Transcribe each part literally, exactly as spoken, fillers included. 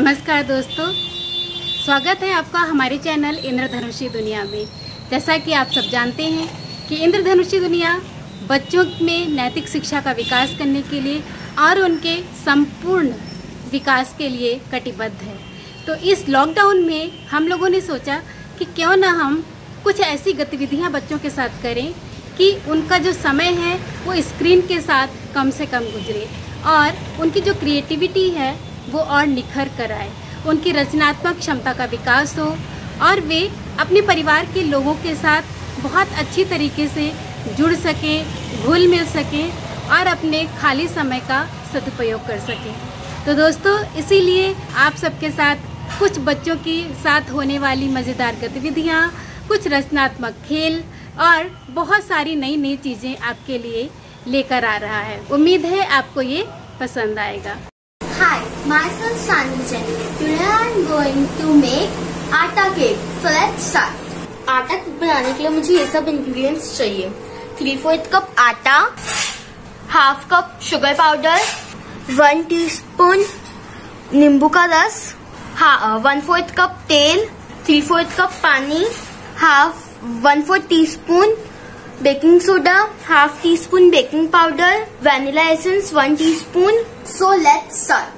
नमस्कार दोस्तों, स्वागत है आपका हमारे चैनल इंद्रधनुषी दुनिया में। जैसा कि आप सब जानते हैं कि इंद्रधनुषी दुनिया बच्चों में नैतिक शिक्षा का विकास करने के लिए और उनके संपूर्ण विकास के लिए कटिबद्ध है। तो इस लॉकडाउन में हम लोगों ने सोचा कि क्यों ना हम कुछ ऐसी गतिविधियां बच्चों के साथ करें कि उनका जो समय है वो स्क्रीन के साथ कम से कम गुजरे और उनकी जो क्रिएटिविटी है वो और निखर कर आए, उनकी रचनात्मक क्षमता का विकास हो और वे अपने परिवार के लोगों के साथ बहुत अच्छी तरीके से जुड़ सकें, घुल मिल सकें और अपने खाली समय का सदुपयोग कर सकें। तो दोस्तों, इसीलिए आप सबके साथ कुछ बच्चों के साथ होने वाली मज़ेदार गतिविधियाँ, कुछ रचनात्मक खेल और बहुत सारी नई नई चीज़ें आपके लिए लेकर आ रहा है। उम्मीद है आपको ये पसंद आएगा। Hi, myself Sanjay. Today I am going to make atta cake. So let's start. आटा केक बनाने के लिए मुझे ये सब इंग्रेडिएंट्स चाहिए। थ्री फोर्थ कप आटा, half cup sugar powder, one teaspoon नींबू का रस, हाँ वन फोर्थ कप तेल, थ्री फोर्थ कप पानी, half one fourth teaspoon baking soda, half teaspoon baking powder, vanilla essence one teaspoon. So let's start.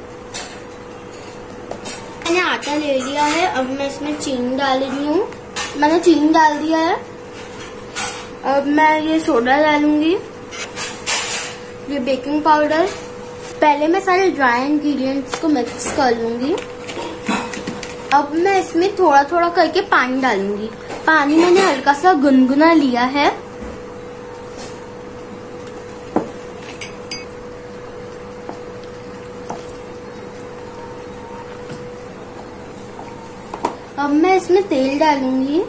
मैंने आटा ले लिया है, अब मैं इसमें चीनी डाल रही हूँ। मैंने चीनी डाल दिया है। अब मैं ये सोडा डालूंगी, ये बेकिंग पाउडर। पहले मैं सारे ड्राई इंग्रेडिएंट्स को मिक्स कर लूंगी। अब मैं इसमें थोड़ा थोड़ा करके पानी डालूंगी। पानी मैंने हल्का सा गुनगुना लिया है। अब मैं इसमें तेल डालूंगी।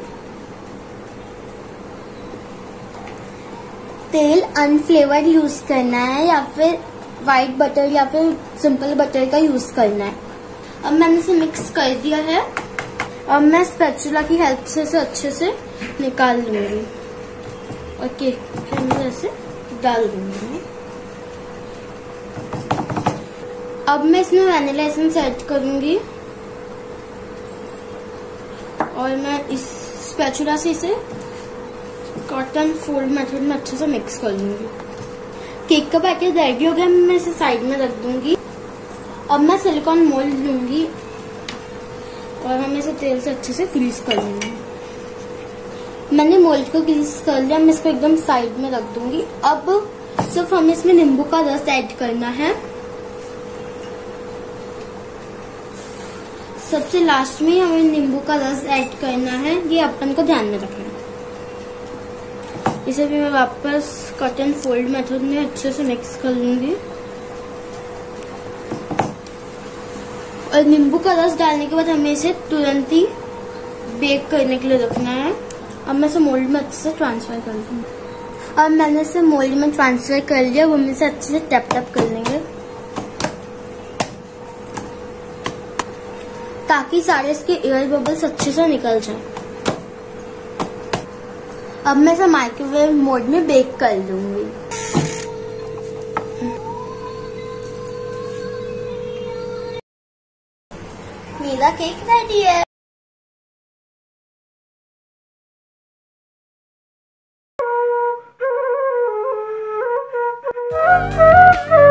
तेल अनफ्लेवर्ड यूज करना है या फिर व्हाइट बटर या फिर सिंपल बटर का यूज करना है। अब मैंने इसे मिक्स कर दिया है। अब मैं स्पैचुला की हेल्प से इसे अच्छे से निकाल लूंगी और केक के अंदर ऐसे डाल दूंगी। अब मैं इसमें वैनिला एसेंस ऐड करूंगी और मैं इस स्पैचुला से इसे कॉटन फोल्ड मेथड में अच्छे से मिक्स कर लूंगी। केक का पैकेट रेडी हो गया, मैं इसे साइड में रख दूंगी। अब मैं सिलिकॉन मोल्ड लूंगी और हम इसे तेल से अच्छे से ग्रीस कर लूंगी। मैंने मोल्ड को ग्रीस कर लिया, मैं इसको एकदम साइड में रख दूंगी। अब सिर्फ हमें इसमें नींबू का रस ऐड करना है। सबसे लास्ट में हमें नींबू का रस ऐड करना है, ये अपन को ध्यान में रखना है। इसे भी मैं वापस कट एंड फोल्ड मेथड में अच्छे से मिक्स कर लूंगी और नींबू का रस डालने के बाद हमें इसे तुरंत ही बेक करने के लिए रखना है। अब मैं इसे मोल्ड में अच्छे से ट्रांसफर कर दूंगी। अब मैंने इसे मोल्ड में ट्रांसफर कर लिया, वो हम इसे अच्छे से टैप टैप कर लेंगे ताकि सारे इसके एयर बबल्स अच्छे से निकल जाए। अब मैं इसे माइक्रोवेव मोड में बेक कर लूंगी। मेरा केक रेडी है।